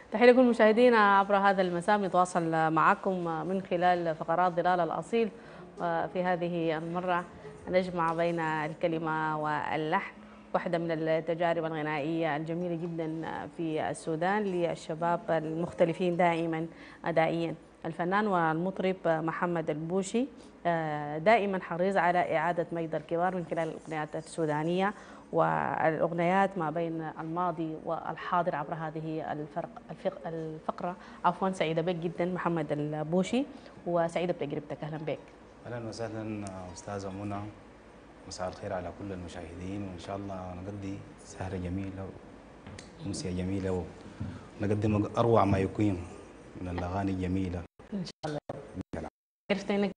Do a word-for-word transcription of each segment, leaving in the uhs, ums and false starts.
تحية لكل مشاهدينا عبر هذا المساء. نتواصل معكم من خلال فقرات ظلال الأصيل. وفي هذه المرة نجمع بين الكلمة واللحن، واحدة من التجارب الغنائية الجميلة جدا في السودان للشباب المختلفين دائما أدائيا. الفنان والمطرب محمد البوشي دائما حريص على إعادة مجد الكبار من خلال الأغنيات السودانية والأغنيات ما بين الماضي والحاضر عبر هذه الفرق الفق الفقرة. عفوا سعيدة بك جدا محمد البوشي، وسعيدة بتجربتك. أهلا بك. أهلا وسهلا أستاذة منى، مساء الخير على كل المشاهدين، وإن شاء الله نقضي سهرة جميلة وأمسية جميلة ونقدم أروع ما يكون من الأغاني الجميلة إن شاء الله. عرفت إنك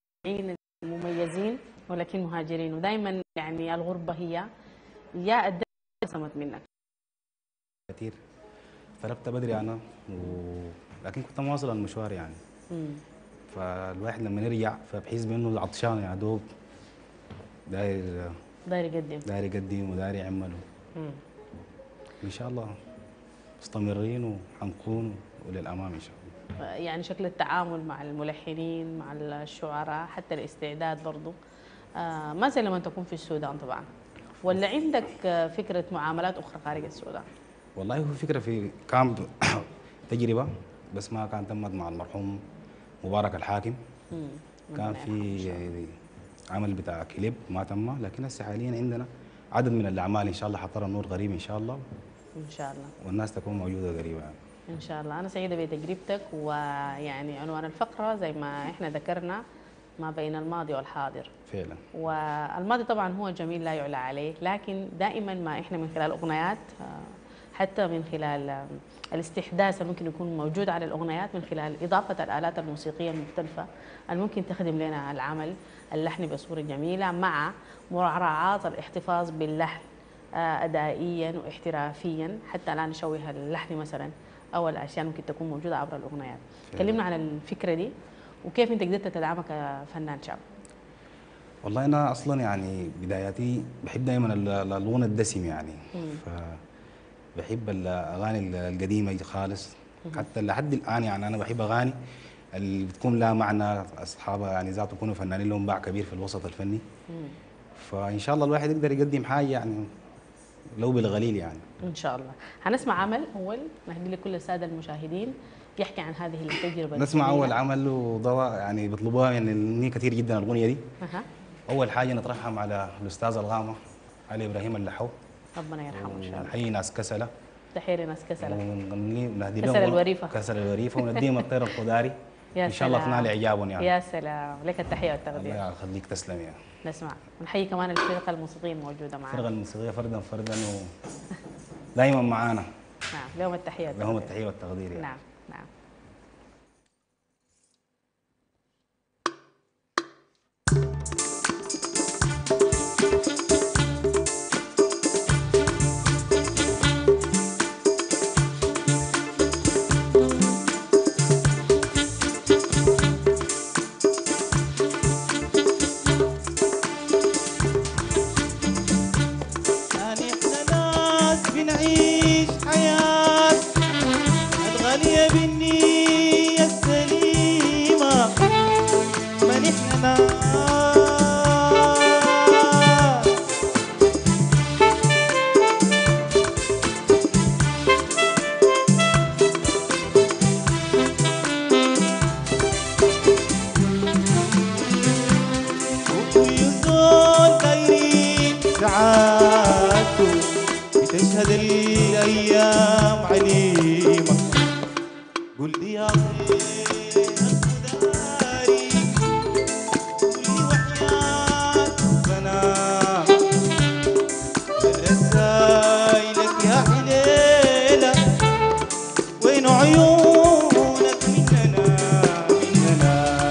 مميزين ولكن مهاجرين، ودائما يعني الغربة هي يا الدنيا سمت منك كثير. فرقت بدري أنا و... لكن كنت مواصل المشوار يعني. مم. فالواحد لما يرجع فبحس بأنه عطشان يا دوب داير داير يقدم داير يقدم وداير يعمل. إن شاء الله مستمرين وحنكون وللأمام إن شاء الله. يعني شكل التعامل مع الملحنين مع الشعراء حتى الاستعداد برضو آه ما زي لما تكون في السودان طبعا، ولا عندك فكرة معاملات أخرى خارج السودان؟ والله هو فكرة في كان تجربة بس ما كانت تمت مع المرحوم مبارك الحاكم. مم. كان في عمل بتاع كليب ما تم، لكن هسه حاليا عندنا عدد من الأعمال إن شاء الله حطر النور قريب إن شاء الله. إن شاء الله. والناس تكون موجودة قريبا يعني. إن شاء الله. أنا سعيدة بتجربتك، ويعني عنوان الفقرة زي ما إحنا ذكرنا ما بين الماضي والحاضر. فعلا. والماضي طبعا هو جميل لا يعلى عليه، لكن دائما ما إحنا من خلال أغنيات، حتى من خلال الاستحداث اللي ممكن يكون موجود على الأغنيات، من خلال إضافة الآلات الموسيقية المختلفة اللي ممكن تخدم لنا العمل اللحني بصورة جميلة، مع مراعاة الاحتفاظ باللحن أدائيا واحترافيا حتى لا نشوه اللحن مثلا أو الأشياء ممكن تكون موجودة عبر الأغنيات. كلمنا عن الفكرة دي وكيف أنت قدرت تدعمها كفنان شاب. والله أنا أصلا يعني بداياتي بحب دائما الغنى الدسم يعني. مم. فبحب الأغاني القديمة خالص. مم. حتى لحد الآن يعني أنا بحب أغاني اللي بتكون لها معنى، أصحابها يعني ذات يكونوا فنانين لهم باع كبير في الوسط الفني. مم. فإن شاء الله الواحد يقدر يقدم حاجة يعني لو بالقليل يعني. إن شاء الله. هنسمع عمل أول نهدي لكل السادة المشاهدين يحكي عن هذه التجربة. نسمع أول عمل وضوء يعني بيطلبوها يعني كثير جدا الأغنية دي. أه. أول حاجة نترحم على الأستاذ الغامة علي إبراهيم اللحو، ربنا يرحمه إن شاء الله. نحيي ناس كسلة. تحيي ناس كسلة. ونهدي كسل الوريفة. كسل الوريفة ونديهم الطير الخضاري. إن شاء الله تنال إعجابهم يعني. يا سلام، لك التحية والتقدير. الله يخليك تسلم يعني. نسمع ونحيي كمان الفرقة الموسيقية الموجودة معنا. الفرقة الموسيقية فردا فردا و دائما معانا. نعم، لهم التحية والتقدير. لهم التحية والتقدير يعني. نعم نعم. بتشهد الأيام عليمة. قل لي يا طير الخداري، قل لي وحياة ربنا، رسايلك يا حليلة وين عيونك مننا مننا.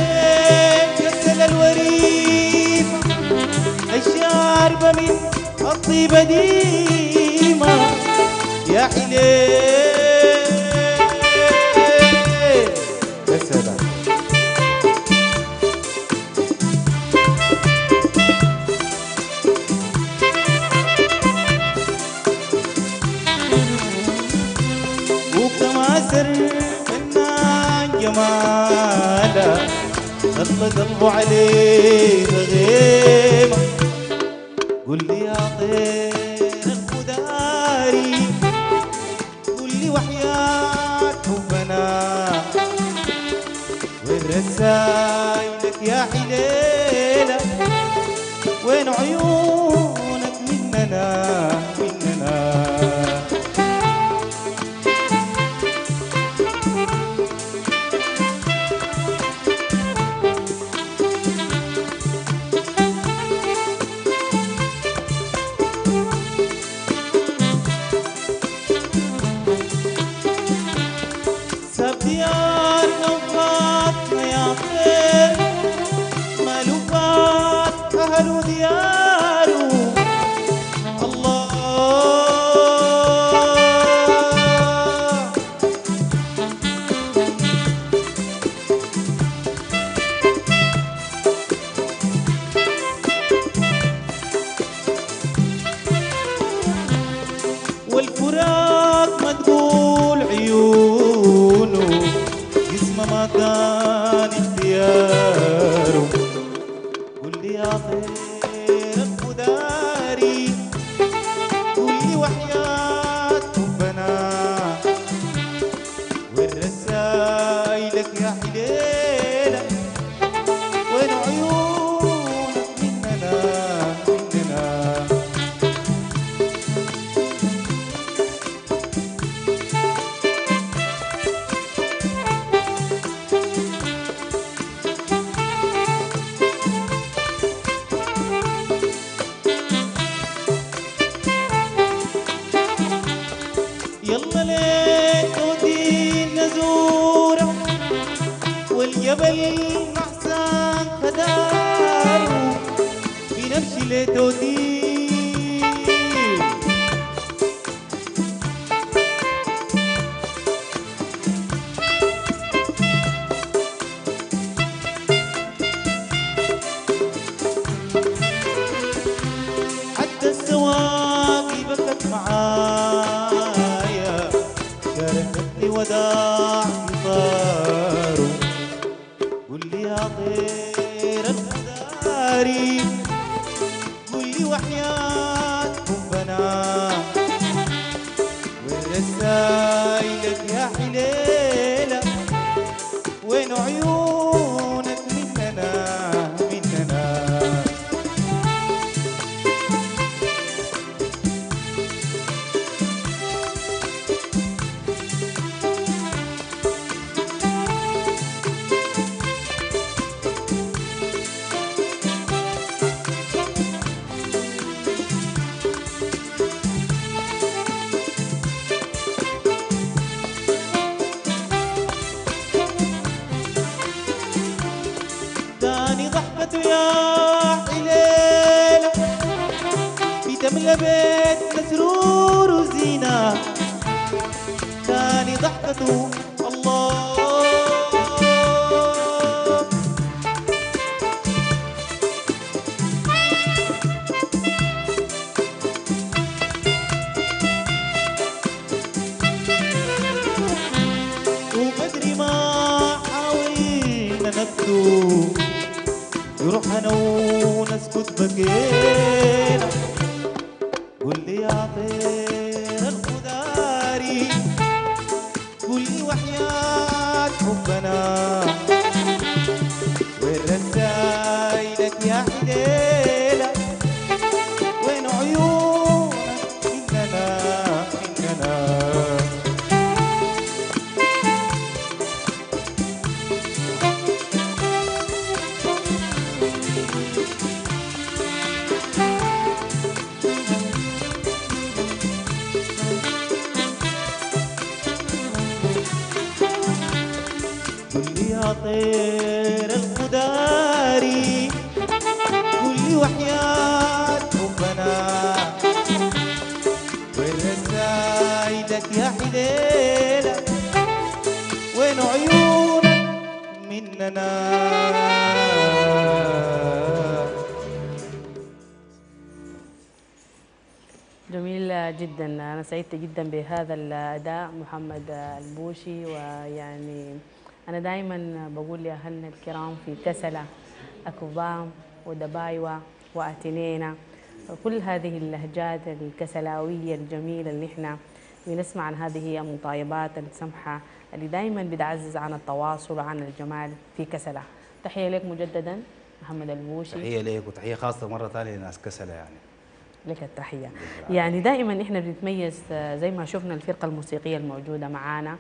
الشاربة من والطيبة ديما يا حليل يا سلام. وكماسر فنان جماله خلى قلبه عليه غيمه. قل لي يا طير الخداري قل لي وحياة حبنا وين رسايلك يا حليلة وين عيونك مننا مننا. والفراق ما تقول عيونه اسمه ما كان اختياره. قل لي يا طير الخداري قل لي وحياة حبنا وين رسايلك يا حليلة وين عيونك مننا مننا. يلا ليك ودين نزوره والجبل محسن خداره بنمشي لتودين. حتى السواقي بكت معايا شاركتني وداع قطاره. قل لي يا طير الخداري قل لي وحياة حبنا وين رسايلك يا حليلة وين عيونك مننا مننا. تاني ضحكته يا حليلة بتملى بيتنا سرور وزينة. تاني ضحكته الله وبدري ما حاولنا نبدو يروح انا ونسكت بكينا. قل لي يا طير الخداري قل لي وحياة حبنا وين رسايلك يا حليلة وين عيونك مننا مننا. مننا. جميل جدا، أنا سعيدة جدا بهذا الأداء محمد البوشي. ويعني أنا دائما بقول لأهلنا الكرام في كسلة أكوبام ودبايوة وأتينينا، كل هذه اللهجات الكسلاوية الجميلة اللي احنا بنسمع عن هذه المطايبات السمحة اللي دائما بتعزز عن التواصل وعن الجمال في كسلة. تحية لك مجددا محمد البوشي. تحيه ليك وتحيه خاصه مره ثانيه لناس كسله يعني. لك التحية. يعني دائما احنا بنتميز زي ما شفنا الفرقة الموسيقية الموجودة معانا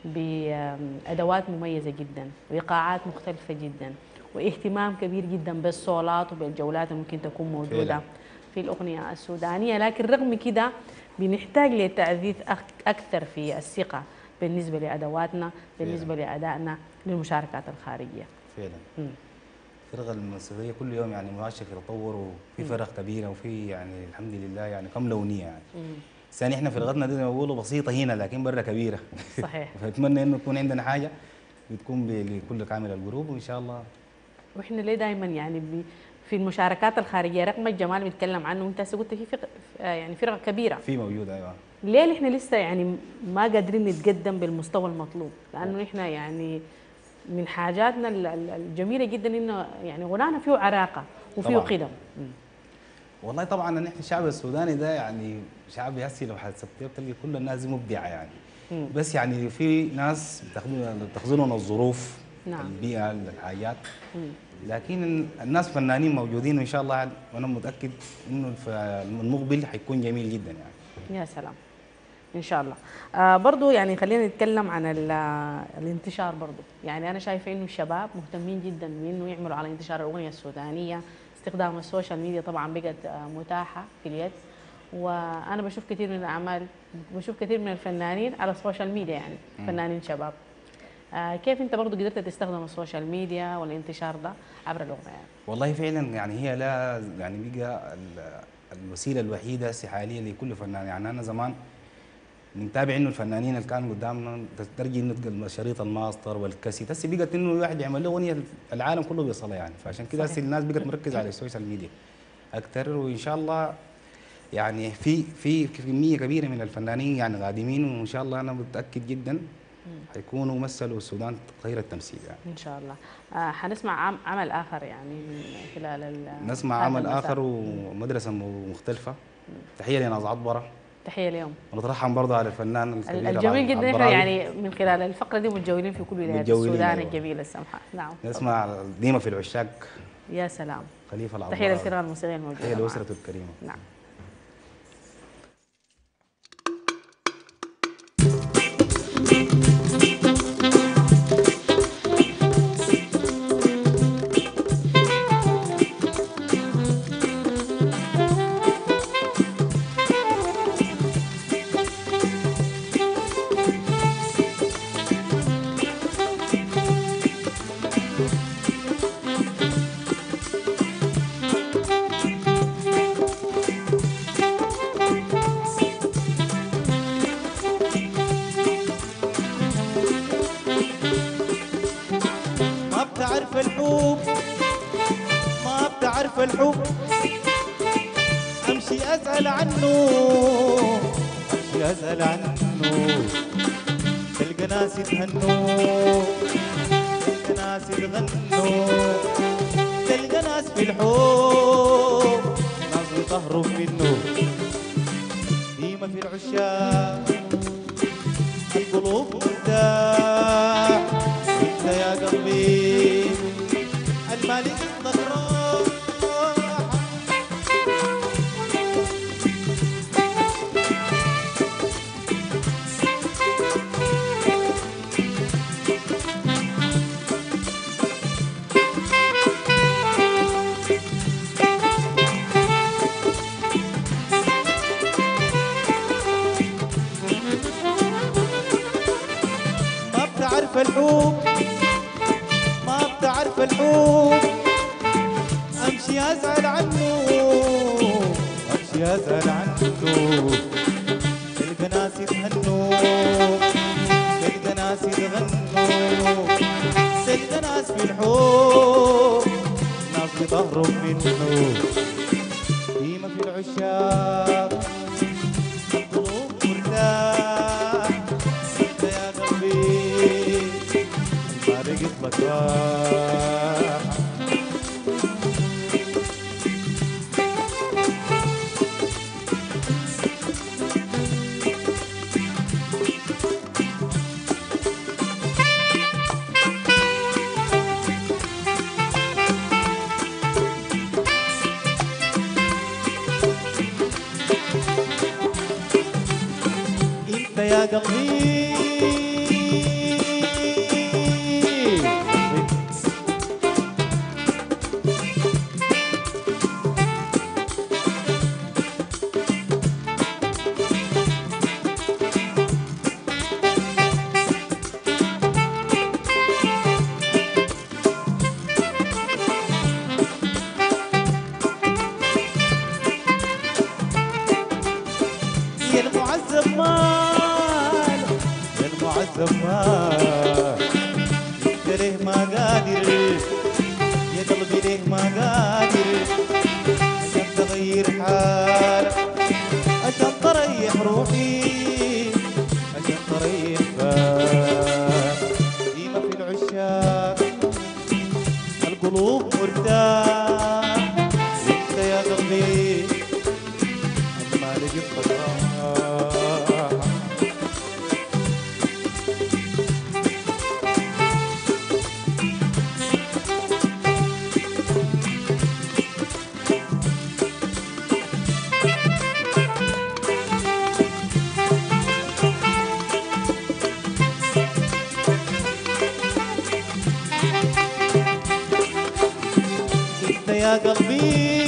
بأدوات مميزة جدا وإيقاعات مختلفة جدا واهتمام كبير جدا بالصولات وبالجولات اللي ممكن تكون موجودة فعلا في الأغنية السودانية. لكن رغم كده بنحتاج لتعزيز أكثر في الثقة بالنسبة لأدواتنا، بالنسبة فعلا لأدائنا للمشاركات الخارجية. فعلا. م. الفرقة الموسيقية كل يوم يعني ماشية في تطور، وفي فرق كبيرة وفي يعني الحمد لله يعني كم لونية يعني. ثاني احنا فرقتنا دي بقولوا بسيطة هنا لكن برا كبيرة. صحيح. فأتمنى إنه يكون عندنا حاجة بتكون لكل كامل الجروب وإن شاء الله. واحنا ليه دائما يعني في المشاركات الخارجية رقم الجمال بيتكلم عنه، وانت هسه قلت في فرق يعني فرقة كبيرة. في موجودة ايوه. ليه احنا لسه يعني ما قادرين نتقدم بالمستوى المطلوب؟ لأنه احنا يعني من حاجاتنا الجميله جدا انه يعني غنانا فيه عراقه وفيه قدم. والله طبعا نحن الشعب السوداني ده يعني شعب ياسي لو حسبتيه بتلقي كل الناس دي مبدعه يعني. مم. بس يعني في ناس بتخذلنا الظروف، نعم، البيئه، الحاجات، مم. لكن الناس فنانين موجودين وان شاء الله، وانا متاكد انه المقبل حيكون جميل جدا يعني. يا سلام ان شاء الله. آه برضو يعني خلينا نتكلم عن الانتشار برضو. يعني انا شايفه انه الشباب مهتمين جدا بانه يعملوا على انتشار الاغنيه السودانيه. استخدام السوشيال ميديا طبعا بقت متاحه في اليد، وانا بشوف كثير من الاعمال، بشوف كثير من الفنانين على السوشيال ميديا يعني م. فنانين شباب. آه كيف انت برضو قدرت تستخدم السوشيال ميديا والانتشار ده عبر الاغنيه؟ والله فعلا يعني هي لا يعني بقى الوسيله الوحيده حاليا لكل فنان. يعني انا زمان بنتابع انه الفنانين اللي كانوا قدامنا ترجي انه شريط الماستر والكاسيت، هسه بقت انه الواحد يعمل له اغنيه العالم كله بيوصلها يعني. فعشان كده هسه الناس بقت مركزه على السوشيال ميديا اكثر، وان شاء الله يعني في في كميه كبيره من الفنانين يعني قادمين، وان شاء الله انا متاكد جدا حيكونوا مثلوا السودان خير التمثيل يعني. ان شاء الله. آه حنسمع عمل اخر يعني من خلال نسمع عمل اخر ومدرسه مختلفه. تحيه لناس عطبره. تحيه اليوم. ونترحم برضه على الفنان الكبير الجميل جدا. احنا يعني من خلال الفقره دي متجولين في كل ولايات السودان. أيوة. الجميله السمحه. نعم. نسمع ديما في العشاق. يا سلام. خليفه العطبره. تحيه للفرقه الموسيقيه الموجوده. تحيه لاسرته الكريمه. نعم. الحب امشي اسال عنه، امشي اسال عنه، تلقى ناس يتهنوا، تلقى ناس يتغنوا، تلقى ناس في الحب ناس يطهروا منه. ديما في العشاق القلوب مرتاح، انت يا قلبي المالك الضراح. الحب ما بتعرف الحب امشي ازعل عنه، امشي ازعل عنه، تلقى ناس يتهنوا، تلقى ناس يتغنوا، تلقى ناس ناس في الحب ناس بتهرب منه قيمة في العشاق القلوب مرتاح انت يا قلبي ما لقيت لك راحة انت يا قلبي يا المعذب مال يا المعذب مال انت ليه ما قادر يا قلبي ليه ما قادر عشان تغير حالك عشان تريح روحي عشان تريح بالك قيمة في العشاق القلوب مرتاح انت يا قلبي ما لقيت لك راحة انت يا قلبي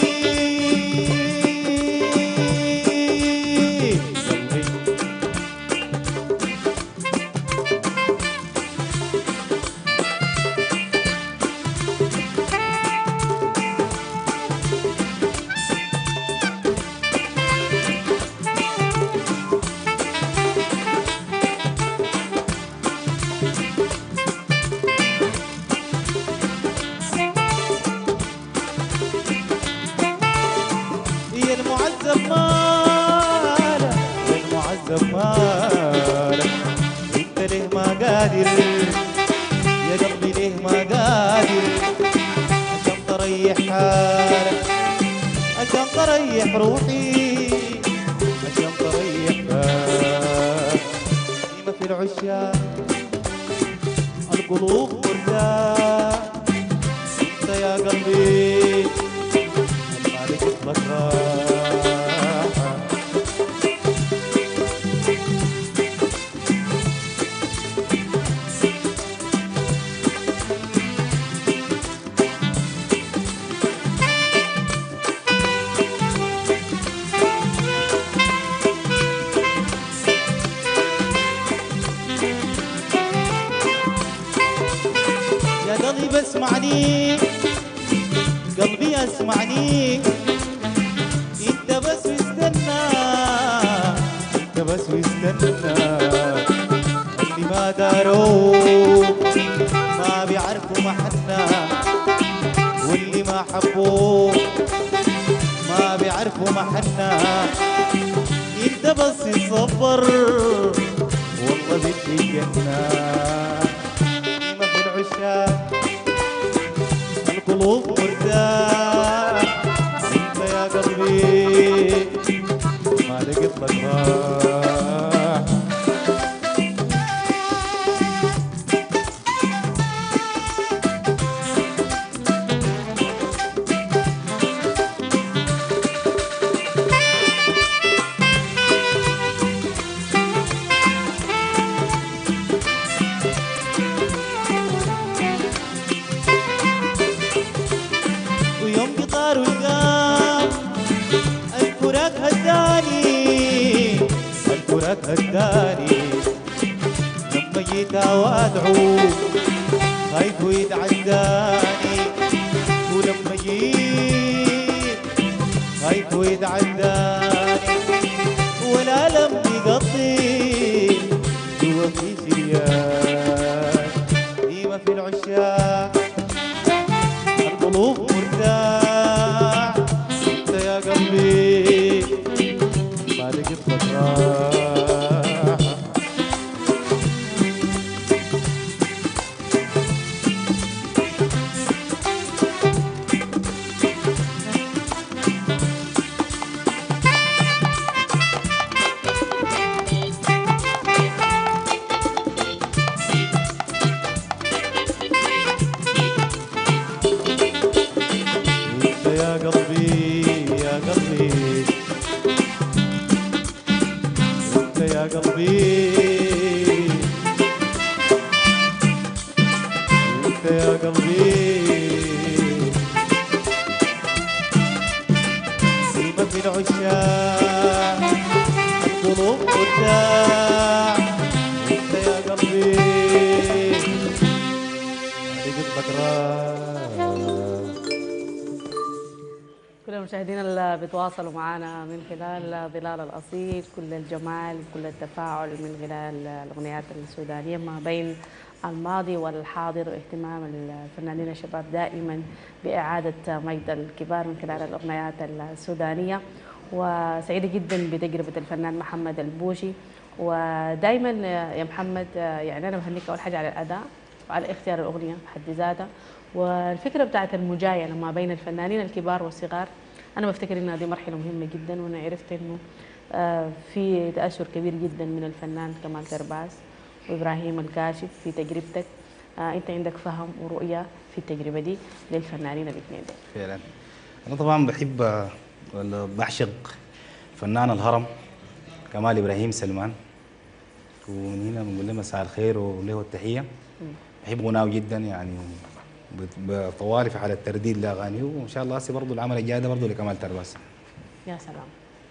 يا المعذب مالك يا المعذب مالك انت ليه ما قادر يا قلبي ليه ما قادر عشان تريح حالك عشان تريح روحي عشان تريح بالك قيمة في العشاق القلوب مرتاح انت يا قلبي ما لقيت لك راحة يا قلبي اسمعني قلبي اسمعني انت بس واستنى انت بس واستنى اللي ما داروا ما بيعرفوا محنا واللي ما حبوا ما بيعرفوا محنا انت بس تصبر والله بدي الجنة قيمة في العشاق القلوب مرتاح انت يا قلبي ما لقيت لك راحة ويوم قطار وقام الفراق هداني الفراق هداني لما جيت اوادعو خايف ويتعداني ولما جيت خايف ويتعداني والألم بيقضي جوا في شريان قيمة في العشاق انت يا قلبي يا قلبي انت يا قلبي انت يا قلبي سيبك من عشاق القلوب خداع انت يا قلبي هذه قلبك راح. كل المشاهدين اللي بيتواصلوا معنا من خلال ظلال الأصيل، كل الجمال كل التفاعل من خلال الأغنيات السودانية ما بين الماضي والحاضر، واهتمام الفنانين الشباب دائما بإعادة مجد الكبار من خلال الأغنيات السودانية. وسعيدة جدا بتجربة الفنان محمد البوشي، ودائما يا محمد يعني أنا بهنيك أول حاجة على الأداء وعلى اختيار الأغنية بحد ذاتها، والفكرة بتاعت المجاينة ما بين الفنانين الكبار والصغار. أنا بفتكر إنها دي مرحلة مهمة جدا، وأنا عرفت إنه في تأثر كبير جدا من الفنان كمال كرباس وإبراهيم الكاشف في تجربتك. أنت عندك فهم ورؤية في التجربة دي للفنانين الاثنين دول. فعلا انا طبعا بحب ولا بعشق فنان الهرم كمال ابراهيم سلمان، ومن هنا بنقول له مساء الخير وله التحيه. بحب غناه جدا يعني، بطوالي في حاله ترديد لاغانيه، وان شاء الله هسه برضه العمل الجاي ده برضه لكمال ترباس. يا سلام.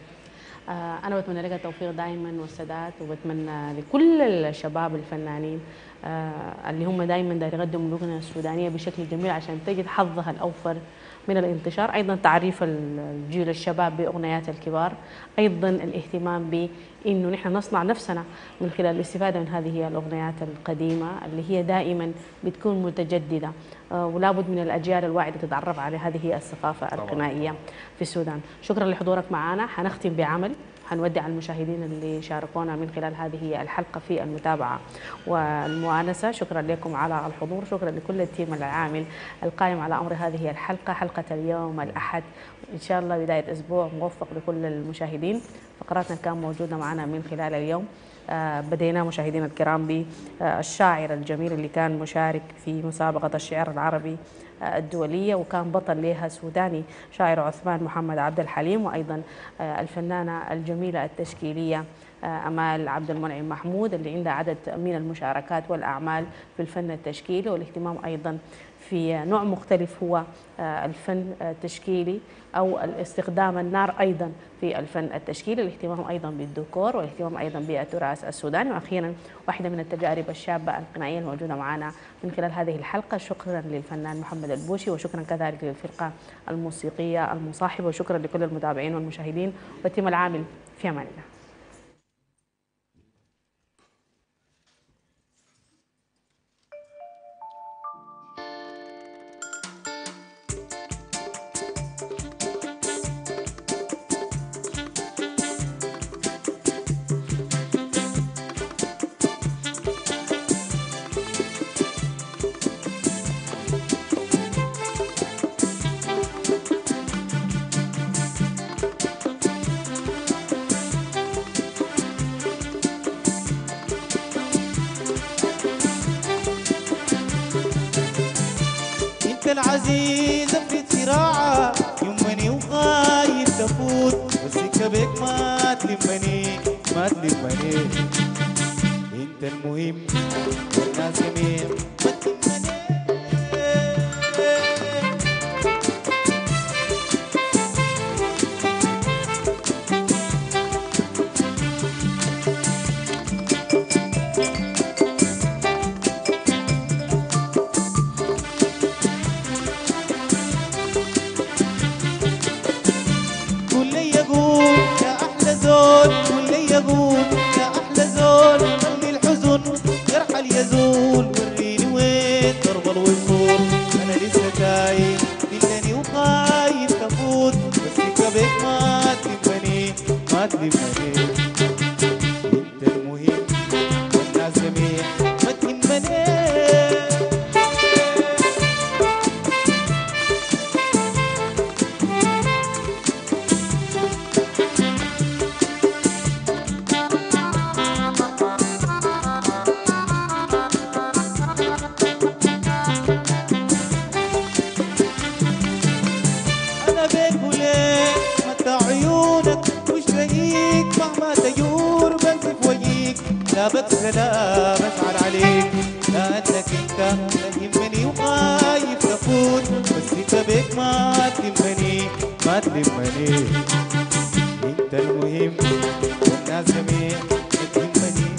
آه أنا بتمنى لك التوفيق دائما والسداد، وبتمنى لكل الشباب الفنانين آه اللي هم دائما دايرين يقدموا الأغنية السودانية بشكل جميل عشان تجد حظها الأوفر من الانتشار. أيضا تعريف الجيل الشباب بأغنيات الكبار، أيضا الاهتمام بأنه نحن نصنع نفسنا من خلال الاستفادة من هذه الأغنيات القديمة اللي هي دائما بتكون متجددة، آه ولا بد من الأجيال الواعدة تتعرف على هذه الثقافة الغنائية في السودان. شكرا لحضورك معنا. حنختم بعمل حنودع المشاهدين اللي شاركونا من خلال هذه الحلقة في المتابعة والمؤانسة. شكرا لكم على الحضور، شكرا لكل التيم العامل القائم على أمر هذه الحلقة، حلقة اليوم الأحد إن شاء الله بداية أسبوع موفق لكل المشاهدين. فقراتنا كان موجودة معنا من خلال اليوم. آه بدينا مشاهدينا الكرام بالشاعر الجميل اللي كان مشارك في مسابقة الشعر العربي الدولية، وكان بطل لها سوداني شاعر عثمان محمد عبد الحليم، وأيضا الفنانة الجميلة التشكيلية أمال عبد المنعم محمود اللي عندها عدد من المشاركات والأعمال في الفن التشكيلي، والاهتمام أيضا في نوع مختلف هو الفن التشكيلي أو الاستخدام النار أيضا في الفن التشكيلي، الاهتمام أيضا بالديكور والاهتمام أيضا بالتراث السوداني. وأخيرا واحدة من التجارب الشابة الغنائية الموجودة معنا من خلال هذه الحلقة. شكرا للفنان محمد البوشي، وشكرا كذلك للفرقة الموسيقية المصاحبة، وشكرا لكل المتابعين والمشاهدين والتيم العامل. في أمان الله. العزيزة في صراعة يمني وخايف تفوت، والسكة بيك ما تلمني ما تلمني. انت المهم والناس جميع ما تلمني. يزول وريني وين ضرب الوصول. انا لسه تايه دلني وخايف تفوت، بس بيك ما تلمني ما تلمني. مهما تجور بنزف وجيك لا بكسى لا بزعل عليك لأنك انت تهمني وخايف تفوت بس انت بيك ما تهمني ما تهمني انت المهم والناس جميع تهمني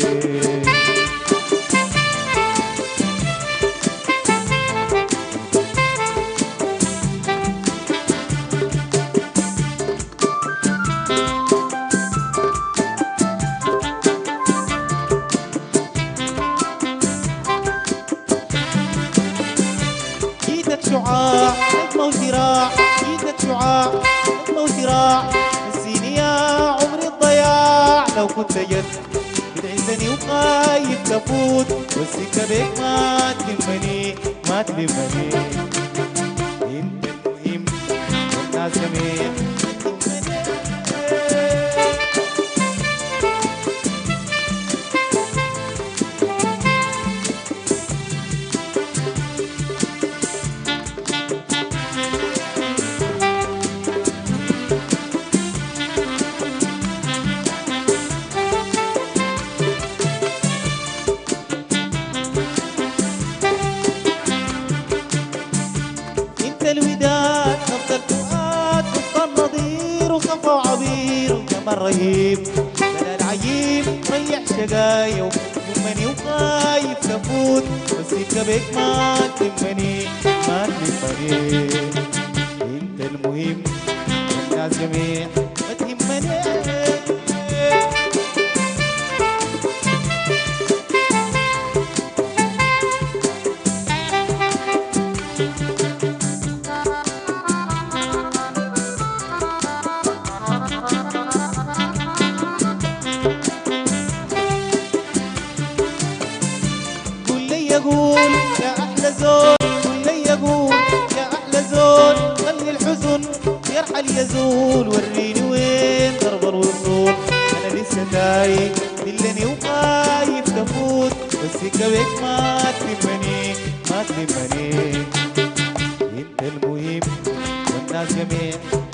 شعاع نجمة وذراع ايدك شعاع نجمة وذراع نسيني يا عمري الضياع لو كنت جد بتعزني وخايف تفوت والسكة بيك ما تلمني ما تلمني انت المهم والناس جميع الوداد نبض الفؤاد وسط النظير وخفا وعبير وجمال رهيب دلال عجيب ريح شقايا ومني وخايف تفوت بس انت بيك ما تهمني ما تهمني انت المهم والناس جميع ما تهمني يقول يا أحلى زول كل يقول يا أحلى زول خلي الحزن يرحل يزول وريني وين ضرب الوصول أنا لسه تايه دلني وخايف تفوت بس كبك ما تلمني ما تلمني أنت المهم والناس جميع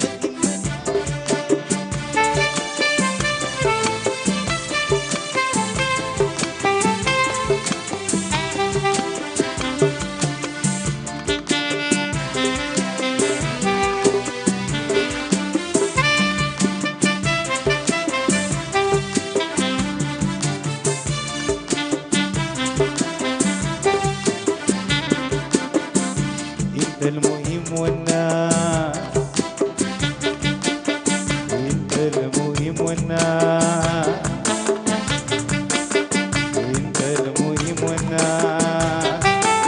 المهم والناس انت المهم والناس انت المهم والناس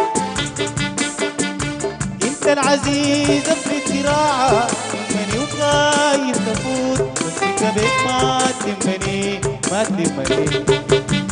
انت العزيز افرد ذراعك تهمني وخايف تفوت بس انت بيك ما تهمني ما تهمني